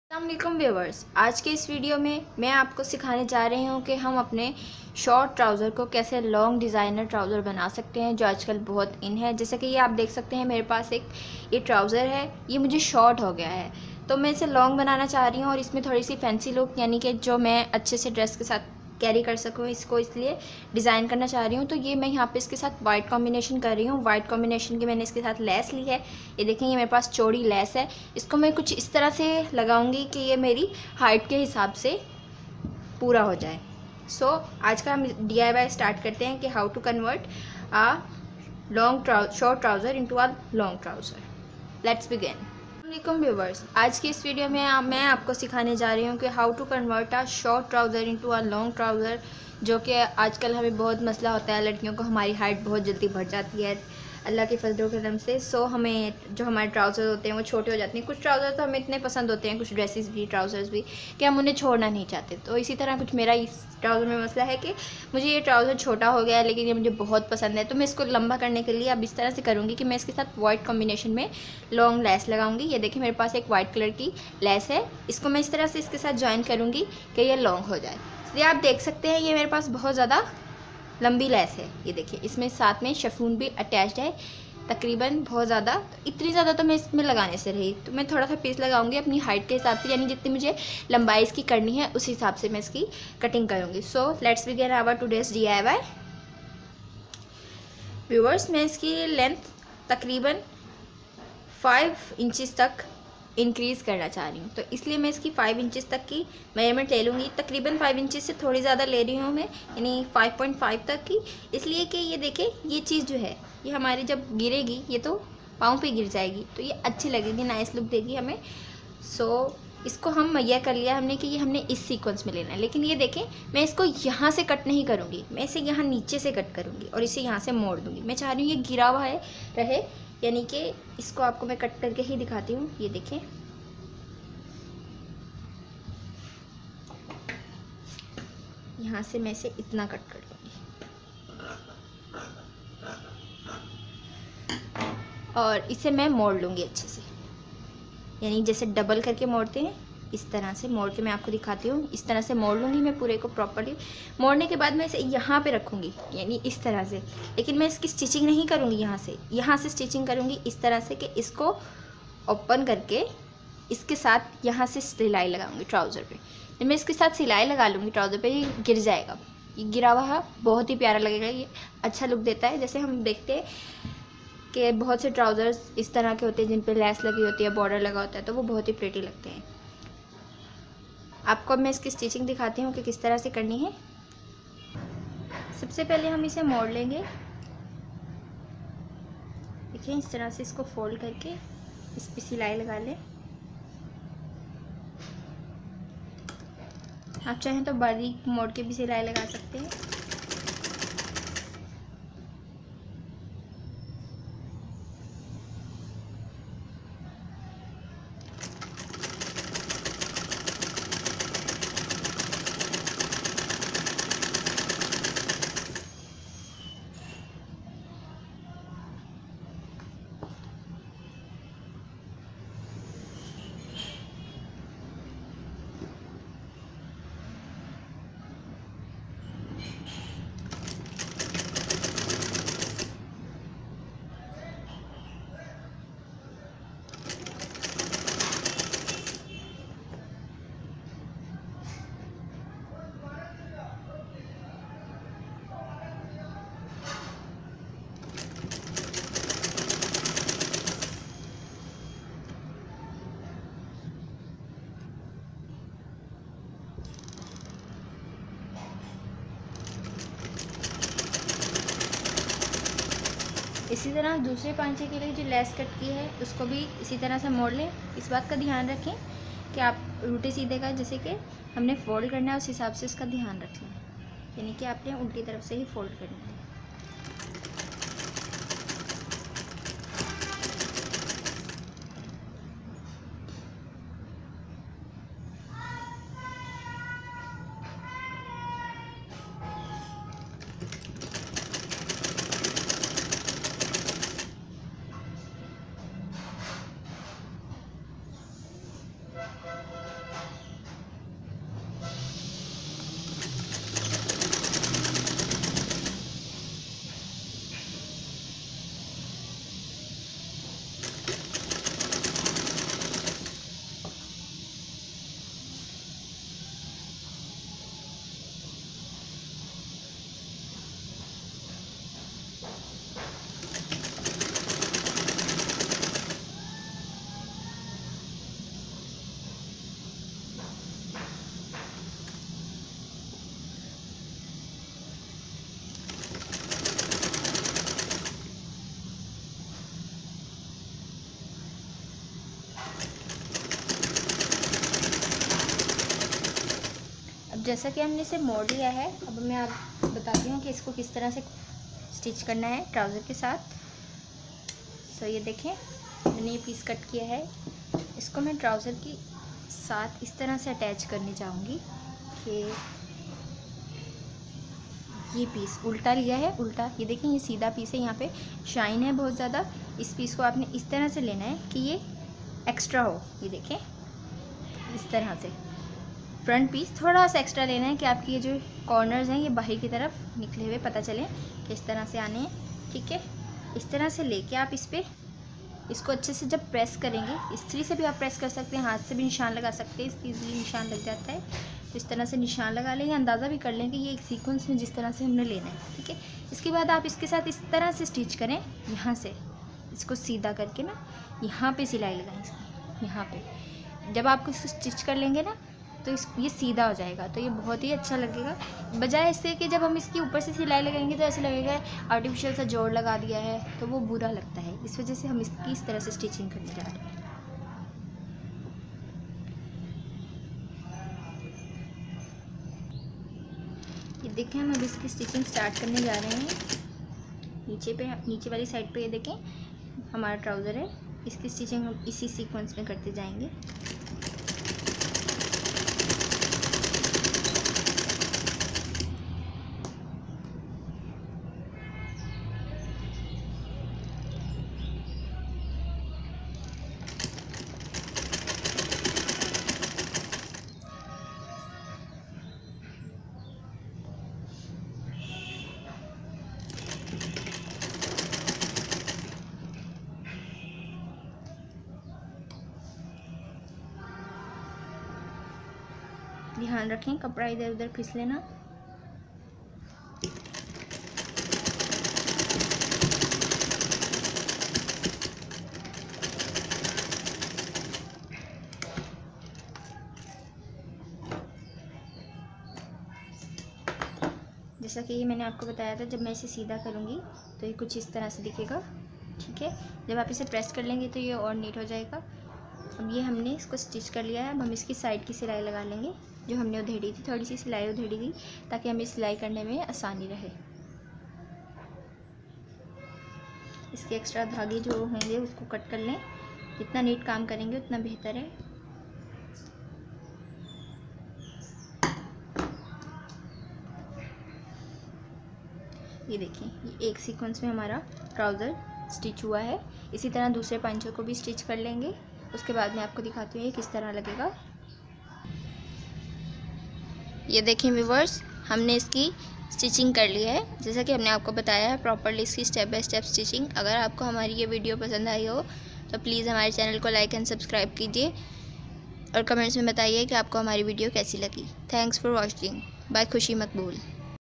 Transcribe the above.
अस्सलाम व्यूवर्स, आज के इस वीडियो में मैं आपको सिखाने जा रही हूँ कि हम अपने शॉर्ट ट्राउज़र को कैसे लॉन्ग डिज़ाइनर ट्राउज़र बना सकते हैं, जो आजकल बहुत इन है। जैसे कि ये आप देख सकते हैं, मेरे पास एक ये ट्राउज़र है, ये मुझे शॉर्ट हो गया है, तो मैं इसे लॉन्ग बनाना चाह रही हूँ और इसमें थोड़ी सी फैंसी लुक, यानी कि जो मैं अच्छे से ड्रेस के साथ कैरी कर सकूँ, इसको इसलिए डिज़ाइन करना चाह रही हूँ। तो ये मैं यहाँ पे इसके साथ वाइट कॉम्बिनेशन कर रही हूँ। वाइट कॉम्बिनेशन की मैंने इसके साथ लेस ली है। ये देखें, ये मेरे पास चौड़ी लेस है। इसको मैं कुछ इस तरह से लगाऊंगी कि ये मेरी हाइट के हिसाब से पूरा हो जाए। आज का हम DIY स्टार्ट करते हैं कि how to convert a short trouser into a long trouser. Let's begin. अस्सलाम व्यूवर्स, आज की इस वीडियो में मैं आपको सिखाने जा रही हूँ कि how to convert a short trouser into a long trouser, जो कि आजकल हमें बहुत मसला होता है। लड़कियों को हमारी हाइट बहुत जल्दी बढ़ जाती है अल्लाह के फजल करम से। हमें जो हमारे ट्राउज़र होते हैं वो छोटे हो जाते हैं। कुछ ट्राउज़र तो हमें इतने पसंद होते हैं, कुछ ड्रेसेस भी, ट्राउज़र्स भी, कि हम उन्हें छोड़ना नहीं चाहते। तो इसी तरह कुछ मेरा इस ट्राउज़र में मसला है कि मुझे ये ट्राउज़र छोटा हो गया है, लेकिन ये मुझे बहुत पसंद है। तो मैं इसको लंबा करने के लिए अब इस तरह से करूँगी कि मैं इसके साथ वाइट कॉम्बिनेशन में लॉन्ग लेस लगाऊंगी। ये देखिए, मेरे पास एक वाइट कलर की लेस है। इसको मैं इस तरह से इसके साथ ज्वाइन करूँगी कि ये लॉन्ग हो जाए। इसलिए आप देख सकते हैं, ये मेरे पास बहुत ज़्यादा लंबी लेस है। ये देखिए, इसमें साथ में शिफॉन भी अटैच्ड है, तकरीबन बहुत ज़्यादा। तो इतनी ज़्यादा तो मैं इसमें लगाने से रही, तो मैं थोड़ा सा पीस लगाऊंगी अपनी हाइट के हिसाब से, यानी जितनी मुझे लंबाई इसकी करनी है उस हिसाब से मैं इसकी कटिंग करूँगी। Let's begin our today's DIY। Viewers, मैं इसकी लेंथ तकरीबन 5 इंचज़ तक इंक्रीज़ करना चाह रही हूँ, तो इसलिए मैं इसकी 5 इंचज़ तक की मेजरमेंट ले लूँगी। तकरीबन 5 इंचज़ से थोड़ी ज़्यादा ले रही हूँ मैं, यानी 5.5 तक की। इसलिए कि ये देखें, ये चीज़ जो है ये हमारी जब गिरेगी, ये तो पाँव पे गिर जाएगी, तो ये अच्छी लगेगी, नाइस लुक देगी हमें। इसको हम मुहैया कर लिया हमने कि ये हमने इस सीक्वेंस में लेना है। लेकिन ये देखें, मैं इसको यहाँ से कट नहीं करूँगी, मैं इसे यहाँ नीचे से कट करूँगी और इसे यहाँ से मोड़ दूँगी। मैं चाह रही हूँ ये गिरा हुआ है रहे, यानी कि इसको आपको मैं कट करके ही दिखाती हूँ। ये देखें, यहाँ से मैं इसे इतना कट कर लूँगी और इसे मैं मोड़ लूँगी अच्छे से, यानी जैसे डबल करके मोड़ते हैं इस तरह से मोड़ के मैं आपको दिखाती हूँ। इस तरह से मोड़ लूँगी मैं पूरे को प्रॉपर्ली। मोड़ने के बाद मैं इसे यहाँ पे रखूँगी, यानी इस तरह से। लेकिन मैं इसकी स्टिचिंग नहीं करूँगी, यहाँ से स्टिचिंग करूँगी इस तरह से कि इसको ओपन करके इसके साथ यहाँ से सिलाई लगाऊंगी ट्राउज़र पे। जब मैं इसके साथ सिलाई लगा लूँगी ट्राउज़र पे, ये गिर जाएगा। ये गिरा हुआ है, बहुत ही प्यारा लगेगा, ये अच्छा लुक देता है। जैसे हम देखते हैं कि बहुत से ट्राउज़र्स इस तरह के होते हैं जिन पे लेस लगी होती है, बॉर्डर लगा होता है, तो वो बहुत ही प्रेटी लगते हैं। आपको अब मैं इसकी स्टिचिंग दिखाती हूँ कि किस तरह से करनी है। सबसे पहले हम इसे मोड़ लेंगे। देखिए, इस तरह से इसको फोल्ड करके इस पर सिलाई लगा लें। आप चाहें तो बारीक मोड़ के भी सिलाई लगा सकते हैं। इसी तरह दूसरे पांचे के लिए जो लेस कट की है उसको भी इसी तरह से मोड़ लें। इस बात का ध्यान रखें कि आप उल्टे सीधे का जैसे कि हमने फोल्ड करना है उस हिसाब से इसका ध्यान रख लें, यानी कि आपने उल्टी तरफ से ही फोल्ड करना है। जैसा कि हमने इसे मोड़ लिया है, अब मैं आप बताती हूँ कि इसको किस तरह से स्टिच करना है ट्राउज़र के साथ। तो ये देखें, मैंने ये पीस कट किया है, इसको मैं ट्राउज़र के साथ इस तरह से अटैच करने जाऊँगी कि ये पीस उल्टा लिया है, उल्टा। ये देखें, ये सीधा पीस है, यहाँ पे शाइन है बहुत ज़्यादा। इस पीस को आपने इस तरह से लेना है कि ये एक्स्ट्रा हो। ये देखें, इस तरह से फ्रंट पीस थोड़ा सा एक्स्ट्रा लेना है कि आपकी ये जो कॉर्नर्स हैं ये बाहर की तरफ निकले हुए पता चले कि इस तरह से आने हैं। ठीक है, इस तरह से लेके आप इस पर इसको अच्छे से जब प्रेस करेंगे, इस्त्री से भी आप प्रेस कर सकते हैं, हाथ से भी निशान लगा सकते हैं, इसकी इजीली निशान लग जाता है। तो इस तरह से निशान लगा लेंगे, अंदाज़ा भी कर लें कि ये एक सीक्वेंस में जिस तरह से हमने लेना है। ठीक है, इसके बाद आप इसके साथ इस तरह से स्टिच करें, यहाँ से इसको सीधा करके ना यहाँ पे सिलाई लगाएं इसकी, यहाँ पे। जब आप इसको स्टिच कर लेंगे ना तो ये सीधा हो जाएगा, तो ये बहुत ही अच्छा लगेगा। बजाय इससे कि जब हम इसके ऊपर से सिलाई लगाएंगे तो ऐसे लगेगा आर्टिफिशियल सा जोड़ लगा दिया है, तो वो बुरा लगता है। इस वजह से हम इसकी इस तरह से स्टिचिंग करने जा रहे हैं। ये देखें, हम अब इसकी स्टिचिंग स्टार्ट करने जा रहे हैं। नीचे वाली साइड पे ये देखें हमारा ट्राउज़र है, इसकी स्टिचिंग हम इसी सीक्वेंस में करते जाएंगे। ध्यान रखें कपड़ा इधर उधर फिसले ना। जैसा कि ये मैंने आपको बताया था, जब मैं इसे सीधा करूँगी तो ये कुछ इस तरह से दिखेगा। ठीक है, जब आप इसे प्रेस कर लेंगे तो ये और नीट हो जाएगा। अब ये हमने इसको स्टिच कर लिया है, अब हम इसकी साइड की सिलाई लगा लेंगे जो हमने उधेड़ी थी। थोड़ी सी सिलाई उधेड़ी थी ताकि हमें सिलाई करने में आसानी रहे। इसके एक्स्ट्रा धागे जो होंगे उसको कट कर लें, जितना नीट काम करेंगे उतना बेहतर है। ये देखिए, ये एक सीक्वेंस में हमारा ट्राउज़र स्टिच हुआ है। इसी तरह दूसरे पंचों को भी स्टिच कर लेंगे, उसके बाद मैं आपको दिखाती हूँ ये किस तरह लगेगा। ये देखिए व्यूअर्स, हमने इसकी स्टिचिंग कर ली है जैसा कि हमने आपको बताया है प्रॉपरली, इसकी स्टेप बाय स्टेप स्टिचिंग। अगर आपको हमारी ये वीडियो पसंद आई हो तो प्लीज़ हमारे चैनल को लाइक एंड सब्सक्राइब कीजिए और कमेंट्स में बताइए कि आपको हमारी वीडियो कैसी लगी। Thanks for watching. बाय खुशी मकबूल।